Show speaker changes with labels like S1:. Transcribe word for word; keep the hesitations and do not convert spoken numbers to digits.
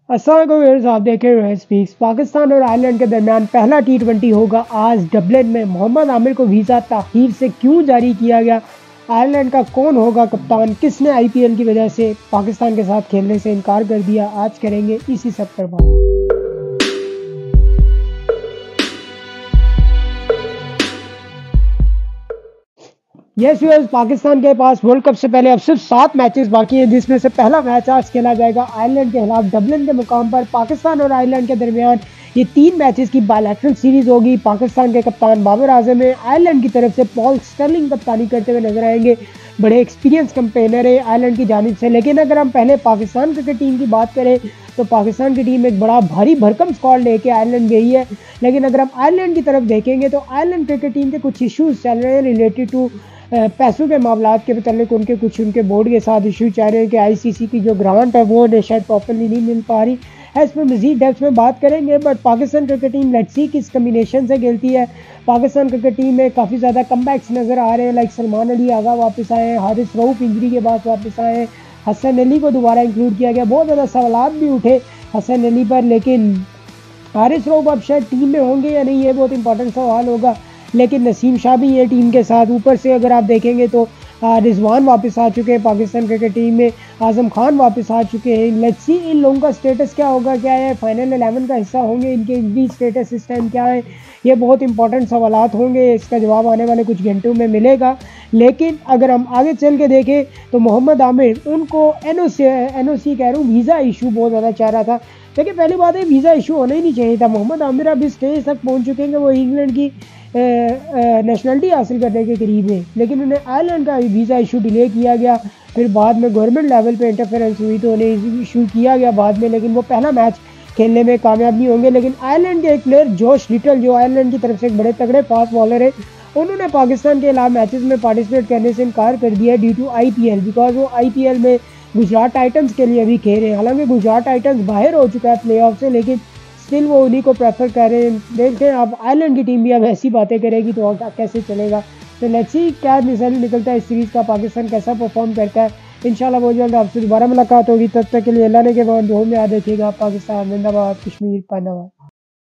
S1: अस्सलाम वालेकुम, आप देख रहे हैं स्पीक्स। पाकिस्तान और आयरलैंड के दरमियान पहला टी ट्वेंटी होगा आज डबलिन में। मोहम्मद आमिर को वीज़ा ताख़ीर से क्यों जारी किया गया? आयरलैंड का कौन होगा कप्तान? किसने आईपीएल की वजह से पाकिस्तान के साथ खेलने से इनकार कर दिया? आज करेंगे इसी सब पर बात। यस यूएस पाकिस्तान के पास वर्ल्ड कप से पहले अब सिर्फ सात मैचेस बाकी हैं, जिसमें से पहला मैच आज खेला जाएगा आयरलैंड के खिलाफ डबलिन के मुकाम पर। पाकिस्तान और आयरलैंड के दरमियान ये तीन मैचेस की बायलैटरल सीरीज होगी। पाकिस्तान के कप्तान बाबर आजम है, आयरलैंड की तरफ से पॉल स्टर्लिंग कप्तानी करते हुए नजर आएंगे। बड़े एक्सपीरियंस कैंपेनर है आयरलैंड की जानिब से। लेकिन अगर हम पहले पाकिस्तान क्रिकेट टीम की बात करें तो पाकिस्तान की टीम एक बड़ा भारी भरकम स्क्वाड लेके आयरलैंड गई है। लेकिन अगर हम आयरलैंड की तरफ देखेंगे तो आयरलैंड क्रिकेट टीम के कुछ इशूज़ चल रहे हैं रिलेटेड टू पैसों के मामलात के मतलब उनके कुछ उनके बोर्ड के साथ इशू चाह रहे हैं कि आईसीसी की जो ग्रांट है वो उन्हें शायद प्रॉपरली नहीं मिल पा रही है। इस पर मजीद डेप्थ में बात करेंगे। But Pakistan cricket team let's see किस कम्बिनेशन से खेलती है। पाकिस्तान क्रिकेट टीम में काफ़ी ज़्यादा कमबैक्स नज़र आ रहे हैं। लाइक सलमान अली आगा वापस आए हैं, हारिस रऊफ इंजरी के बाद वापस आए हैं, हसन अली को दोबारा इंक्लूड किया गया। बहुत ज़्यादा सवालात भी उठे हसन अली पर, लेकिन हारिस रऊफ अब शायद टीम में होंगे या नहीं ये बहुत इंपॉर्टेंट सवाल होगा। लेकिन नसीम शाह भी है टीम के साथ। ऊपर से अगर आप देखेंगे तो रिजवान वापस आ चुके हैं पाकिस्तान क्रिकेट टीम में, आजम खान वापस आ चुके हैं। लेट्स सी इन लोगों का स्टेटस क्या होगा, क्या है फाइनल इलेवन का हिस्सा होंगे, इनके इंजरी स्टेटस इस टाइम क्या है, ये बहुत इंपॉर्टेंट सवालात होंगे। इसका जवाब आने वाले कुछ घंटों में मिलेगा। लेकिन अगर हम आगे चल के देखें तो मोहम्मद आमिर उनको N O C N O सी कह रहा हूँ वीज़ा इशू बहुत ज़्यादा चाह रहा था। देखिए पहली बात है वीज़ा इशू होना ही नहीं चाहिए था। मोहम्मद आमिर अब इस स्टेज तक पहुँच चुके हैं कि वो इंग्लैंड की नेशनलिटी हासिल करने के करीब है। लेकिन उन्हें आयरलैंड का वीज़ा इशू डिले किया गया, फिर बाद में गवर्नमेंट लेवल पे इंटरफेरेंस हुई तो उन्हें इशू किया गया बाद में। लेकिन वो पहला मैच खेलने में कामयाब नहीं होंगे। लेकिन आयरलैंड के एक प्लेयर जोश लिटल जो आयरलैंड की तरफ से एक बड़े तगड़े फास्ट बॉलर है, उन्होंने पाकिस्तान के अलावा मैचेस में पार्टिसिपेट करने से इनकार कर दिया ड्यू टू आईपीएल। बिकॉज वो आईपीएल में गुजरात टाइटंस के लिए अभी खेल रहे हैं। हालांकि गुजरात टाइटंस बाहर हो चुका है प्ले ऑफ से, लेकिन स्टिल वो उन्हीं को प्रेफर कर रहे हैं। देखते हैं अब आयरलैंड की टीम भी अब ऐसी बातें करेगी तो कैसे चलेगा। तो लेट्स सी क्या रिजल्ट निकलता है इस सीरीज़ का, पाकिस्तान कैसा परफॉर्म करता है। इंशाल्लाह बहुत जल्द आपसे दोबारा मुलाकात होगी। तब तक के लिए अल्लाह ने के बाद दुआ में याद रखिएगा। पाकिस्तान जिंदाबाद, कश्मीर जिंदाबाद।